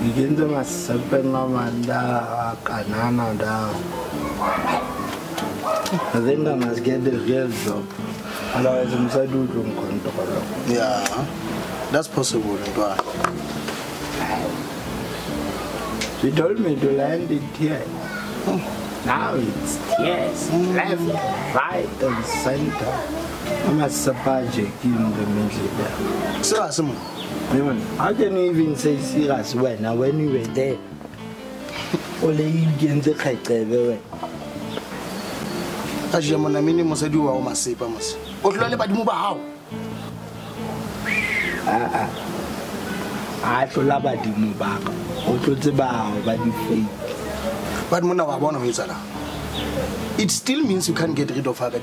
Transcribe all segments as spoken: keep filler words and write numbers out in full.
begin to myself and Manda Canana down. I think I must get the real job. Otherwise, I'm going to do control. Yeah, that's possible. She told me to land it here. Hmm. Now it's tears, mm. left, right, and center. I'm a subject in the middle there. So, how can you even say serious when now when you were there? Only you get the kite everywhere. As you want to say, you are my sapamas. What do you about move out? Ah, I feel about the move back. What was about by the fate? But Mona, I want to miss her. It still means you can't get rid of her.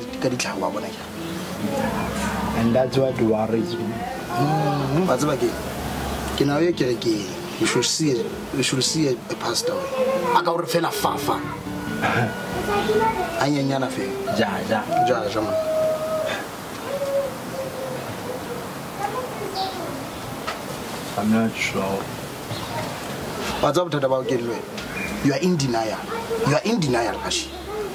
And that's what worries me. What's about it? Can I get again? You should see it. You should see a pastor. I got a fella far far. I ain't yana fair. Ja, ja, ja, ja. I'm not sure. What's up about getting away? You are in denial. You are in denial, Ashi.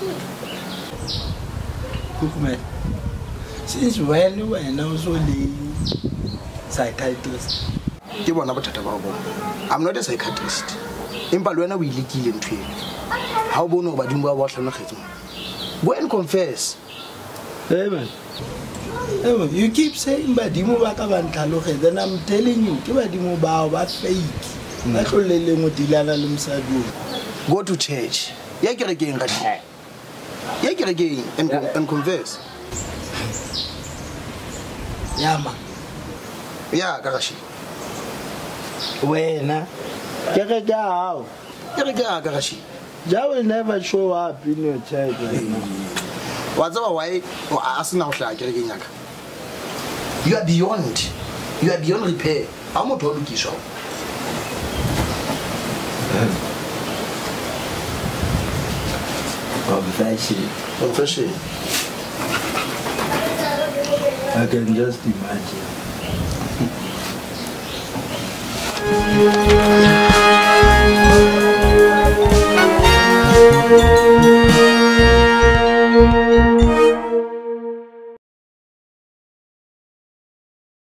Cookman, since when you were now so the psychiatrist? I'm not a psychiatrist. In Paluana, we live in tree. How about nobody watch on the go and confess. Hey, man. Hey, man. You keep saying, but you move back and then I'm telling you, you are the move about fake. Go to church. You get again, you get again and, and confess. Yeah, man. Yeah, Garashi. When, huh? Get a girl. Get a girl, Garashi. That will never show up in your church. What's our way? Or ask now, you are beyond. You are beyond repair. I'm not going to show. Confession. Confession. I can just imagine.